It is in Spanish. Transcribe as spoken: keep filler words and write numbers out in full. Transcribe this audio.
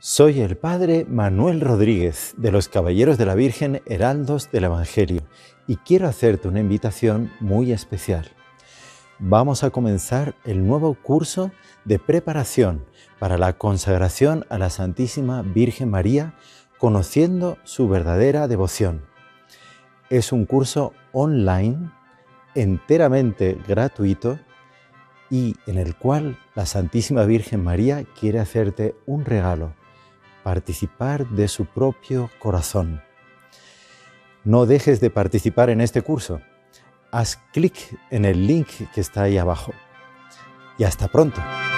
Soy el padre Manuel Rodríguez, de los Caballeros de la Virgen Heraldos del Evangelio, y quiero hacerte una invitación muy especial. Vamos a comenzar el nuevo curso de preparación para la consagración a la Santísima Virgen María, conociendo su verdadera devoción. Es un curso online, enteramente gratuito, y en el cual la Santísima Virgen María quiere hacerte un regalo: participar de su propio corazón. No dejes de participar en este curso. Haz clic en el link que está ahí abajo. Y hasta pronto.